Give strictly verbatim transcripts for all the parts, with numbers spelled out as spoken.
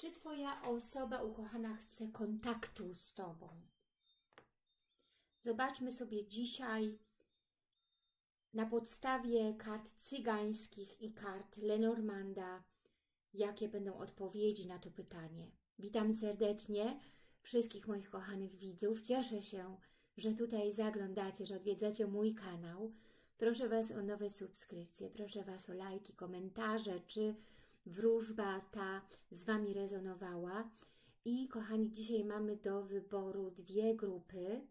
Czy Twoja osoba ukochana chce kontaktu z Tobą? Zobaczmy sobie dzisiaj na podstawie kart cygańskich i kart Lenormanda, jakie będą odpowiedzi na to pytanie. Witam serdecznie wszystkich moich kochanych widzów. Cieszę się, że tutaj zaglądacie, że odwiedzacie mój kanał. Proszę Was o nowe subskrypcje, proszę Was o lajki, komentarze, czy wróżba ta z Wami rezonowała. I kochani, dzisiaj mamy do wyboru dwie grupy.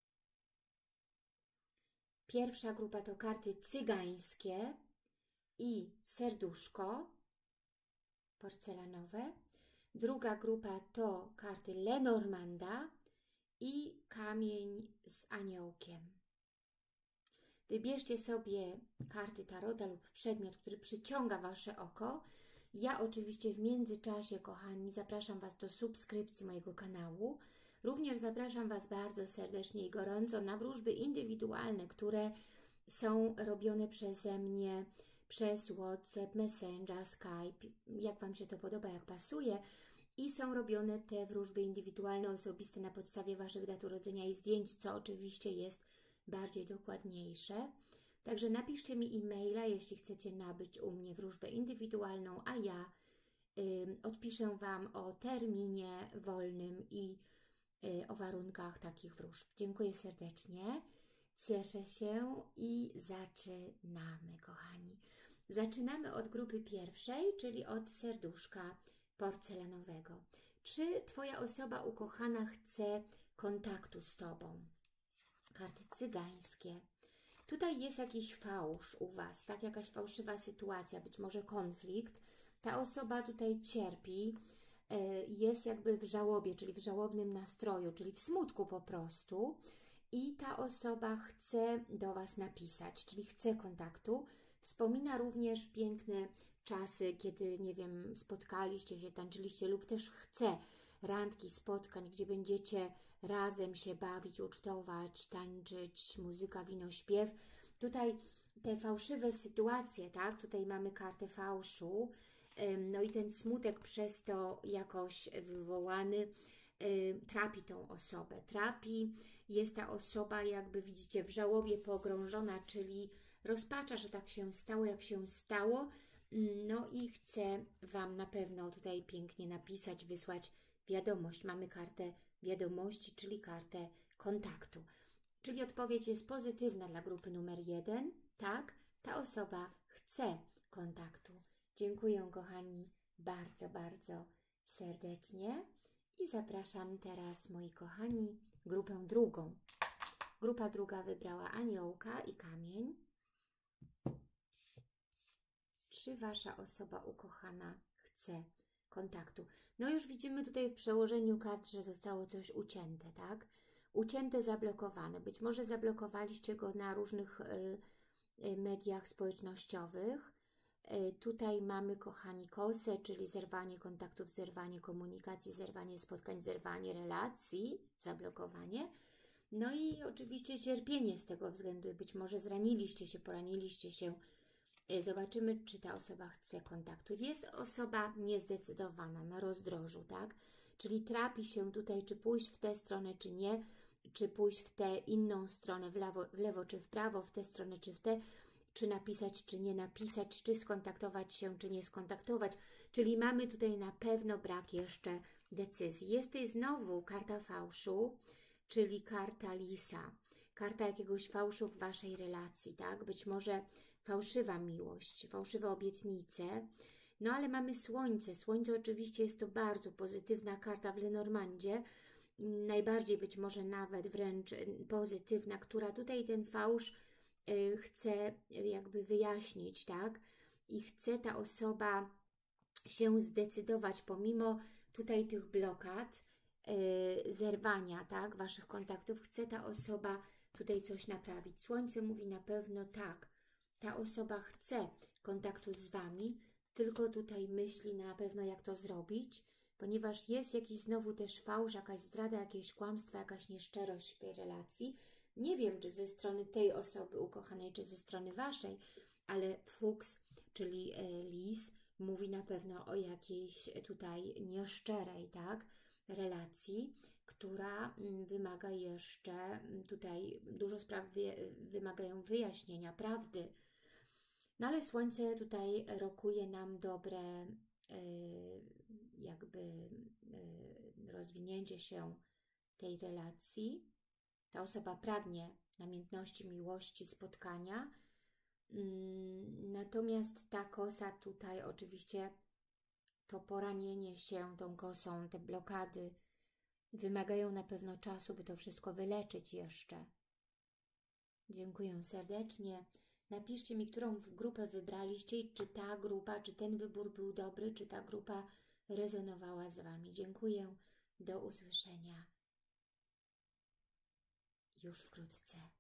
Pierwsza grupa to karty cygańskie i serduszko porcelanowe. Druga grupa to karty Lenormanda i kamień z aniołkiem. Wybierzcie sobie karty tarota lub przedmiot, który przyciąga Wasze oko. Ja oczywiście w międzyczasie, kochani, zapraszam Was do subskrypcji mojego kanału. Również zapraszam Was bardzo serdecznie i gorąco na wróżby indywidualne, które są robione przeze mnie przez WhatsApp, Messenger, Skype, jak Wam się to podoba, jak pasuje. I są robione te wróżby indywidualne, osobiste na podstawie Waszych dat urodzenia i zdjęć, co oczywiście jest bardziej dokładniejsze. Także napiszcie mi e-maila, jeśli chcecie nabyć u mnie wróżbę indywidualną, a ja y, odpiszę Wam o terminie wolnym i y, o warunkach takich wróżb. Dziękuję serdecznie, cieszę się i zaczynamy, kochani. Zaczynamy od grupy pierwszej, czyli od serduszka porcelanowego. Czy Twoja osoba ukochana chce kontaktu z Tobą? Karty cygańskie. Tutaj jest jakiś fałsz u Was, tak? Jakaś fałszywa sytuacja, być może konflikt. Ta osoba tutaj cierpi, jest jakby w żałobie, czyli w żałobnym nastroju, czyli w smutku po prostu. I ta osoba chce do Was napisać, czyli chce kontaktu. Wspomina również piękne czasy, kiedy, nie wiem, spotkaliście się, tańczyliście lub też chce randki, spotkań, gdzie będziecie razem się bawić, ucztować, tańczyć, muzyka, wino, śpiew. Tutaj te fałszywe sytuacje, tak? Tutaj mamy kartę fałszu, no i ten smutek przez to jakoś wywołany trapi tą osobę. Trapi, jest ta osoba, jakby widzicie, w żałobie pogrążona, czyli rozpacza, że tak się stało, jak się stało. No i chcę Wam na pewno tutaj pięknie napisać, wysłać wiadomość. Mamy kartę wiadomości, czyli kartę kontaktu. Czyli odpowiedź jest pozytywna dla grupy numer jeden. Tak, ta osoba chce kontaktu. Dziękuję, kochani, bardzo, bardzo serdecznie. I zapraszam teraz, moi kochani, grupę drugą. Grupa druga wybrała aniołka i kamień. Czy Wasza osoba ukochana chce kontaktu? No już widzimy tutaj w przełożeniu kart, że zostało coś ucięte, tak? Ucięte, zablokowane. Być może zablokowaliście go na różnych y, y, mediach społecznościowych. Y, tutaj mamy, kochani, kosę, czyli zerwanie kontaktów, zerwanie komunikacji, zerwanie spotkań, zerwanie relacji, zablokowanie. No i oczywiście cierpienie z tego względu. Być może zraniliście się, poraniliście się. Zobaczymy, czy ta osoba chce kontaktu. Jest osoba niezdecydowana, na rozdrożu, tak? Czyli trapi się tutaj, czy pójść w tę stronę, czy nie, czy pójść w tę inną stronę, w lewo, w lewo czy w prawo, w tę stronę, czy w tę, czy napisać, czy nie napisać, czy skontaktować się, czy nie skontaktować. Czyli mamy tutaj na pewno brak jeszcze decyzji. Jest tutaj znowu karta fałszu, czyli karta lisa. Karta jakiegoś fałszu w Waszej relacji, tak? Być może fałszywa miłość, fałszywe obietnice. No ale mamy słońce. Słońce oczywiście jest to bardzo pozytywna karta w Lenormandzie. Najbardziej być może nawet wręcz pozytywna, która tutaj ten fałsz y, chce jakby wyjaśnić, tak? I chce ta osoba się zdecydować pomimo tutaj tych blokad, y, zerwania, tak? Waszych kontaktów. Chce ta osoba tutaj coś naprawić. Słońce mówi na pewno tak. Ta osoba chce kontaktu z Wami, tylko tutaj myśli na pewno, jak to zrobić, ponieważ jest jakiś znowu też fałsz, jakaś zdrada, jakieś kłamstwo, jakaś nieszczerość w tej relacji. Nie wiem, czy ze strony tej osoby ukochanej, czy ze strony Waszej, ale fuks, czyli lis, mówi na pewno o jakiejś tutaj nieszczerej, tak, relacji, która wymaga jeszcze, tutaj dużo spraw wy, wymagają wyjaśnienia, prawdy. No ale Słońce tutaj rokuje nam dobre jakby rozwinięcie się tej relacji. Ta osoba pragnie namiętności, miłości, spotkania. Natomiast ta kosa tutaj oczywiście, to poranienie się tą kosą, te blokady wymagają na pewno czasu, by to wszystko wyleczyć jeszcze. Dziękuję serdecznie. Napiszcie mi, którą grupę wybraliście i czy ta grupa, czy ten wybór był dobry, czy ta grupa rezonowała z Wami. Dziękuję. Do usłyszenia już wkrótce.